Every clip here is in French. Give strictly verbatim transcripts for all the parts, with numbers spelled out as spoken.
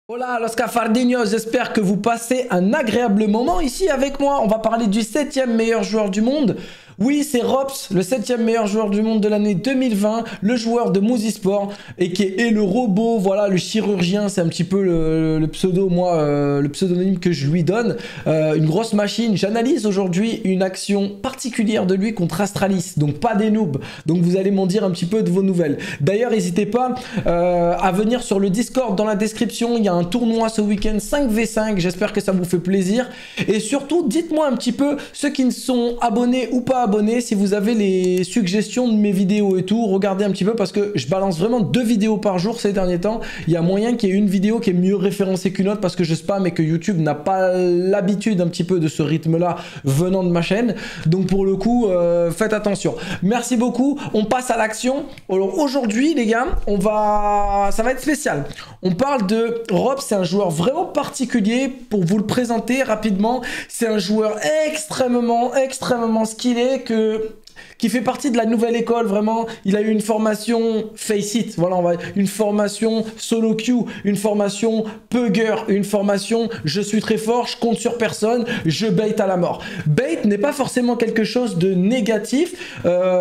Hola los cafardinhos, j'espère que vous passez un agréable moment ici avec moi. On va parler du septième meilleur joueur du monde. Oui, c'est Robs, le septième meilleur joueur du monde de l'année deux mille vingt, le joueur de Mousy-Sport et qui est le robot, voilà, le chirurgien, c'est un petit peu le, le pseudo, moi, euh, le pseudonyme que je lui donne. Euh, une grosse machine. J'analyse aujourd'hui une action particulière de lui contre Astralis, donc pas des noobs. Donc vous allez m'en dire un petit peu de vos nouvelles. D'ailleurs, n'hésitez pas euh, à venir sur le Discord dans la description. Il y a un tournoi ce week-end cinq v cinq. J'espère que ça vous fait plaisir. Et surtout, dites-moi un petit peu, ceux qui ne sont abonnés ou pas abonnés, si vous avez les suggestions de mes vidéos et tout, regardez un petit peu parce que je balance vraiment deux vidéos par jour ces derniers temps. Il y a moyen qu'il y ait une vidéo qui est mieux référencée qu'une autre parce que je spam et que YouTube n'a pas l'habitude un petit peu de ce rythme-là venant de ma chaîne. Donc pour le coup, euh, faites attention. Merci beaucoup. On passe à l'action. Alors aujourd'hui, les gars, on va, ça va être spécial. On parle de Rob, c'est un joueur vraiment particulier. Pour vous le présenter rapidement, c'est un joueur extrêmement, extrêmement skillé que... qui fait partie de la nouvelle école, vraiment. Il a eu une formation Face It, voilà, on va une formation solo queue, une formation Pugger, une formation je suis très fort, je compte sur personne, je bait à la mort. Bait n'est pas forcément quelque chose de négatif,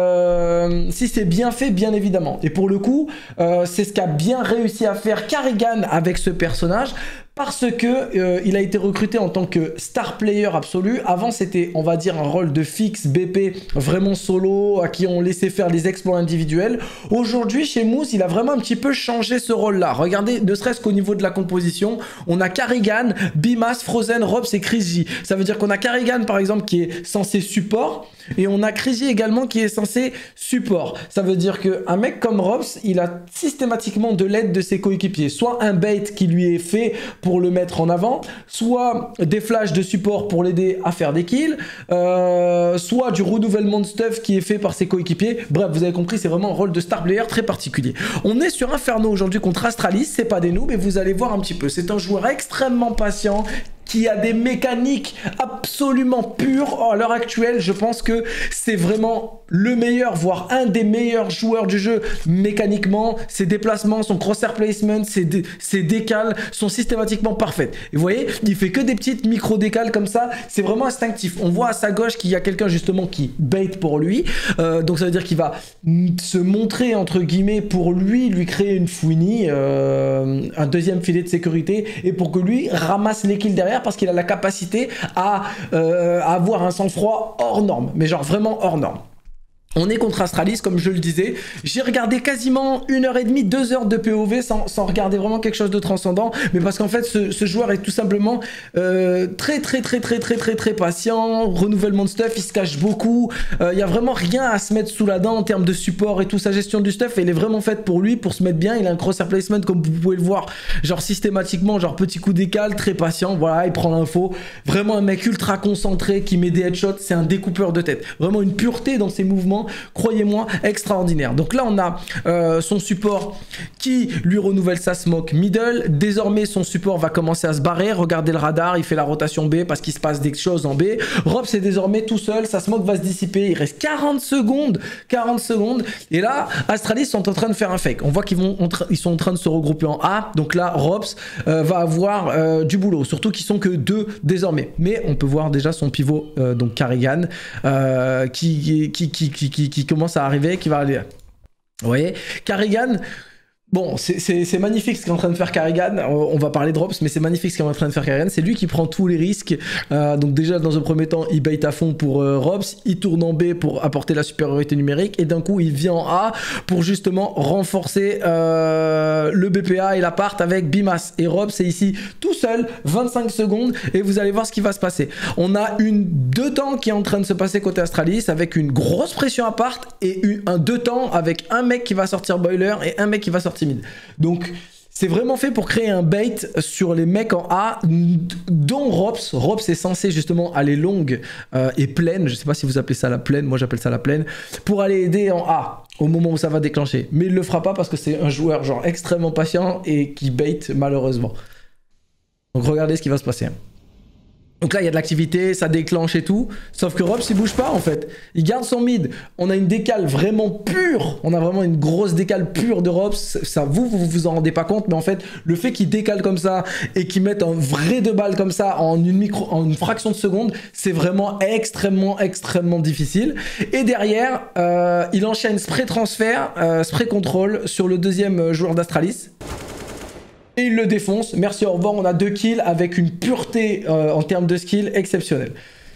euh, si c'est bien fait, bien évidemment. Et pour le coup, euh, c'est ce qu'a bien réussi à faire Karrigan avec ce personnage. Parce que euh, il a été recruté en tant que star player absolu. Avant, c'était, on va dire, un rôle de fixe B P vraiment solo, à qui on laissait faire les exploits individuels. Aujourd'hui, chez Mousse, il a vraiment un petit peu changé ce rôle-là. Regardez, ne serait-ce qu'au niveau de la composition, on a Karrigan, Bimas, Frozen, Robs et Chris J. Ça veut dire qu'on a Karrigan, par exemple, qui est censé support, et on a Chris J également qui est censé support. Ça veut dire qu'un mec comme Robs, il a systématiquement de l'aide de ses coéquipiers. Soit un bait qui lui est fait pour le mettre en avant, soit des flashs de support pour l'aider à faire des kills, euh, soit du renouvellement de stuff qui est fait par ses coéquipiers. Bref, vous avez compris, c'est vraiment un rôle de star player très particulier. On est sur Inferno aujourd'hui contre Astralis, c'est pas des noobs, mais vous allez voir un petit peu. C'est un joueur extrêmement patient, qui a des mécaniques absolument pures. Oh, à l'heure actuelle, je pense que c'est vraiment le meilleur, voire un des meilleurs joueurs du jeu mécaniquement. Ses déplacements, son crosshair placement, ses, dé ses décales sont systématiquement parfaites. Et vous voyez, il fait que des petites micro-décales comme ça. C'est vraiment instinctif. On voit à sa gauche qu'il y a quelqu'un justement qui bait pour lui. Euh, donc ça veut dire qu'il va se montrer, entre guillemets, pour lui, lui créer une fouinie, euh, un deuxième filet de sécurité, et pour que lui ramasse les kills derrière, parce qu'il a la capacité à, euh, à avoir un sang-froid hors norme, mais genre vraiment hors norme. On est contre Astralis, comme je le disais. J'ai regardé quasiment une heure et demie, deux heures de P O V sans, sans regarder vraiment quelque chose de transcendant. Mais parce qu'en fait, ce, ce joueur est tout simplement euh, très, très, très, très, très, très, très patient. Renouvellement de stuff, il se cache beaucoup. Il euh, n'y a vraiment rien à se mettre sous la dent en termes de support et tout. Sa gestion du stuff, elle est vraiment faite pour lui, pour se mettre bien. Il a un crosshair placement, comme vous pouvez le voir, genre systématiquement, genre petit coup d'écale, très patient. Voilà, il prend l'info. Vraiment un mec ultra concentré qui met des headshots. C'est un découpeur de tête. Vraiment une pureté dans ses mouvements. Croyez-moi, extraordinaire. Donc là, on a euh, son support qui lui renouvelle sa smoke middle. Désormais, son support va commencer à se barrer. Regardez le radar, il fait la rotation B parce qu'il se passe des choses en B. Rob, c'est désormais tout seul. Sa smoke va se dissiper. Il reste quarante secondes. quarante secondes. Et là, Astralis sont en train de faire un fake. On voit qu'ils vont, ils sont en train de se regrouper en A. Donc là, Robs euh, va avoir euh, du boulot. Surtout qu'ils sont que deux désormais. Mais on peut voir déjà son pivot, euh, donc Karrigan, euh, qui, qui, qui, qui Qui, qui commence à arriver, qui va aller. Vous voyez, Karrigan. Bon, c'est magnifique ce qu'est en train de faire Karrigan. On va parler de Robs, mais c'est magnifique ce qu'est en train de faire Karrigan. C'est lui qui prend tous les risques. Euh, donc déjà, dans un premier temps, il bait à fond pour euh, Robs. Il tourne en B pour apporter la supériorité numérique. Et d'un coup, il vient en A pour justement renforcer euh, le B P A et l'appart avec Bimas. Et Robs est ici tout seul, vingt-cinq secondes. Et vous allez voir ce qui va se passer. On a une deux temps qui est en train de se passer côté Astralis avec une grosse pression appart et une, un deux temps avec un mec qui va sortir boiler et un mec qui va sortir mid. Donc c'est vraiment fait pour créer un bait sur les mecs en A, dont Robs. Robs est censé justement aller longue euh, et pleine, je sais pas si vous appelez ça la pleine, moi j'appelle ça la pleine, pour aller aider en A au moment où ça va déclencher. Mais il le fera pas parce que c'est un joueur genre extrêmement patient et qui bait malheureusement. Donc regardez ce qui va se passer. Donc là, il y a de l'activité, ça déclenche et tout. Sauf que Robs, il bouge pas en fait. Il garde son mid. On a une décale vraiment pure. On a vraiment une grosse décale pure de Robs. Ça, vous, vous vous en rendez pas compte. Mais en fait, le fait qu'il décale comme ça et qu'il mette un vrai deux balles comme ça en une, micro, en une fraction de seconde, c'est vraiment extrêmement, extrêmement difficile. Et derrière, euh, il enchaîne spray transfert, euh, spray contrôle sur le deuxième joueur d'Astralis. Et il le défonce. Merci, au revoir. On a deux kills avec une pureté euh, en termes de skill exceptionnelle.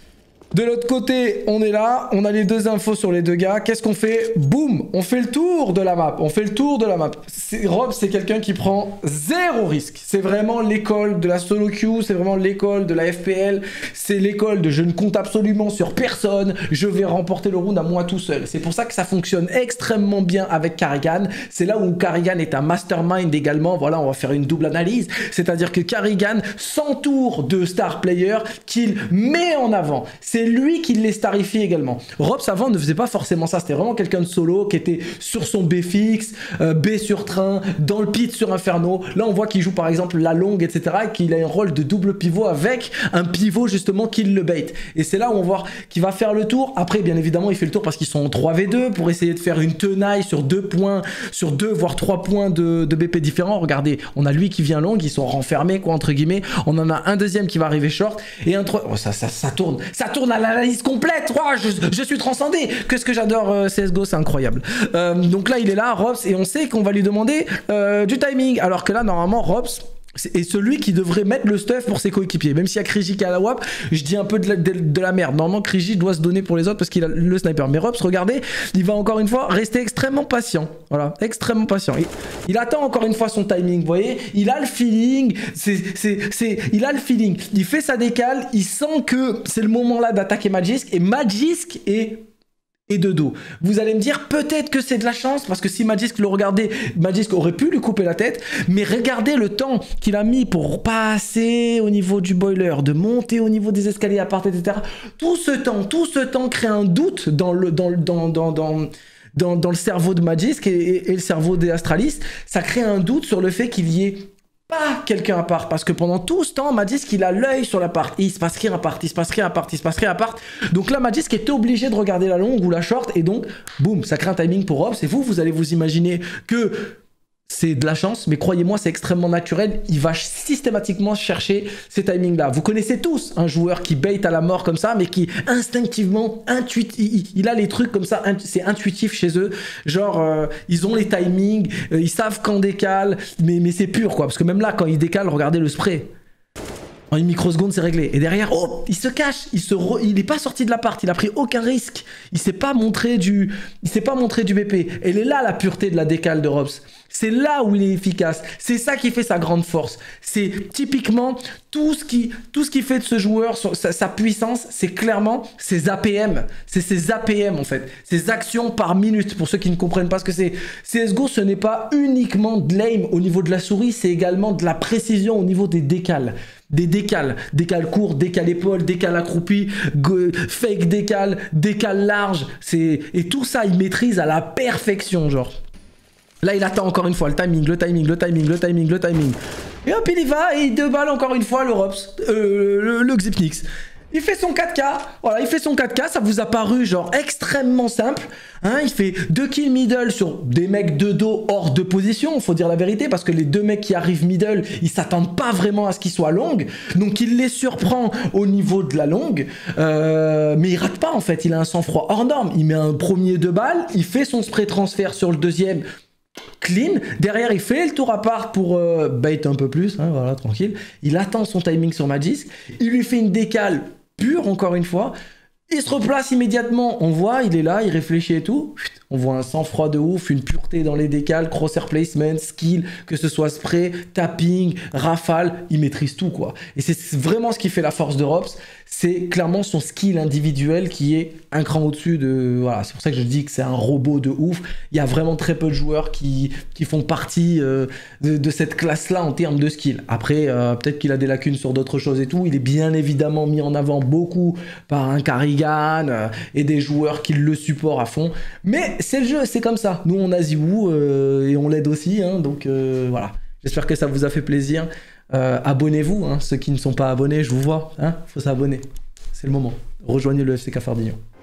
De l'autre côté, on est là. On a les deux infos sur les deux gars. Qu'est-ce qu'on fait? Boum! On fait le tour de la map. On fait le tour de la map. Rob, c'est quelqu'un qui prend zéro risque. C'est vraiment l'école de la solo queue. C'est vraiment l'école de la F P L. C'est l'école de je ne compte absolument sur personne. Je vais remporter le round à moi tout seul. C'est pour ça que ça fonctionne extrêmement bien avec Karrigan. C'est là où Karrigan est un mastermind également. Voilà, on va faire une double analyse. C'est-à-dire que Karrigan s'entoure de star players qu'il met en avant. C'est lui qui les starifie également. Robs avant ne faisait pas forcément ça. C'était vraiment quelqu'un de solo qui était sur son B fixe, euh, B sur train, dans le pit sur Inferno. Là, on voit qu'il joue par exemple la longue, et cetera. Et qu'il a un rôle de double pivot avec un pivot justement qui le bait. Et c'est là où on voit qu'il va faire le tour. Après, bien évidemment, il fait le tour parce qu'ils sont en trois v deux pour essayer de faire une tenaille sur deux points, sur deux voire trois points de, de B P différents. Regardez, on a lui qui vient long, ils sont renfermés quoi entre guillemets. On en a un deuxième qui va arriver short et un trois. Oh, ça, ça, ça tourne, ça tourne à l'analyse complète. Oh, je, je suis transcendé. Qu'est-ce que j'adore euh, C S G O, c'est incroyable. Euh, donc là, il est là, Robs, et on sait qu'on va lui demander euh, du timing. Alors que là, normalement, Robs est celui qui devrait mettre le stuff pour ses coéquipiers. Même s'il y a Krigi qui a la W A P, je dis un peu de la, de, de la merde. Normalement, Krigi doit se donner pour les autres parce qu'il a le sniper. Mais Robs, regardez, il va encore une fois rester extrêmement patient. Voilà, extrêmement patient. Il, il attend encore une fois son timing, vous voyez. Il a le feeling, c'est, c'est, c'est, il a le feeling. Il fait sa décale, il sent que c'est le moment là d'attaquer Magisk. Et Magisk est... et de dos. Vous allez me dire peut-être que c'est de la chance parce que si Magisk le regardait, Magisk aurait pu lui couper la tête, mais regardez le temps qu'il a mis pour passer au niveau du boiler, de monter au niveau des escaliers à part, et cetera. Tout ce temps, tout ce temps crée un doute dans le, dans, dans, dans, dans, dans, dans le cerveau de Magisk et, et, et le cerveau des Astralis. Ça crée un doute sur le fait qu'il y ait pas quelqu'un à part, parce que pendant tout ce temps, Magisk il a l'œil sur l'appart, il se passe rien à part, il se passe rien à part, il se passe rien à part. Donc là, Magisk est obligé de regarder la longue ou la short, et donc, boum, ça crée un timing pour Robs. Et vous, vous allez vous imaginer que c'est de la chance, mais croyez-moi, c'est extrêmement naturel. Il va systématiquement chercher ces timings-là. Vous connaissez tous un joueur qui bait à la mort comme ça, mais qui instinctivement, intuit, il, il a les trucs comme ça, c'est intuitif chez eux. Genre, euh, ils ont les timings, euh, ils savent quand décale, mais, mais c'est pur, quoi. Parce que même là, quand ils décalent, regardez le spray. En une microseconde, c'est réglé. Et derrière, oh, il se cache. Il se re... il n'est pas sorti de l'appart. Il a pris aucun risque. Il s'est pas montré du, il s'est pas montré du B P. Elle est là la pureté de la décale de Robs. C'est là où il est efficace. C'est ça qui fait sa grande force. C'est typiquement tout ce qui, tout ce qui fait de ce joueur sa, sa puissance. C'est clairement ses A P M. C'est ses A P M en fait. Ses actions par minute. Pour ceux qui ne comprennent pas ce que c'est. C S G O, ce n'est pas uniquement de l'aim au niveau de la souris. C'est également de la précision au niveau des décales. Des décales, décales court, décales épaule, décales accroupi, fake décale, décale large, c'est et tout ça il maîtrise à la perfection genre. Là il attend encore une fois le timing, le timing, le timing, le timing, le timing. Et hop il y va et il deux balles encore une fois le Robs, euh, le, le Xypnix. Il fait son quatre K, voilà, il fait son quatre K, ça vous a paru genre extrêmement simple, hein, il fait deux kills middle sur des mecs de dos hors de position, faut dire la vérité, parce que les deux mecs qui arrivent middle, ils s'attendent pas vraiment à ce qu'ils soient longues, donc il les surprend au niveau de la longue, euh, mais il rate pas en fait, il a un sang-froid hors norme, il met un premier deux balles, il fait son spray transfert sur le deuxième, clean, derrière il fait le tour à part pour euh, bait un peu plus, hein, voilà, tranquille, il attend son timing sur Magisk, il lui fait une décale pur encore une fois, il se replace immédiatement, on voit, il est là, il réfléchit et tout, on voit un sang-froid de ouf, une pureté dans les décales, crosshair placement, skill, que ce soit spray, tapping, rafale, il maîtrise tout quoi. Et c'est vraiment ce qui fait la force de Robs, c'est clairement son skill individuel qui est un cran au-dessus de... Voilà, c'est pour ça que je dis que c'est un robot de ouf. Il y a vraiment très peu de joueurs qui, qui font partie euh, de, de cette classe-là en termes de skill. Après, euh, peut-être qu'il a des lacunes sur d'autres choses et tout. Il est bien évidemment mis en avant beaucoup par un Karrigan euh, et des joueurs qui le supportent à fond. Mais c'est le jeu, c'est comme ça. Nous, on a Ziwoo euh, et on l'aide aussi. Hein, donc euh, voilà, j'espère que ça vous a fait plaisir. Euh, abonnez-vous, hein, ceux qui ne sont pas abonnés, je vous vois. Hein, faut s'abonner. C'est le moment. Rejoignez le F C Cafardignan.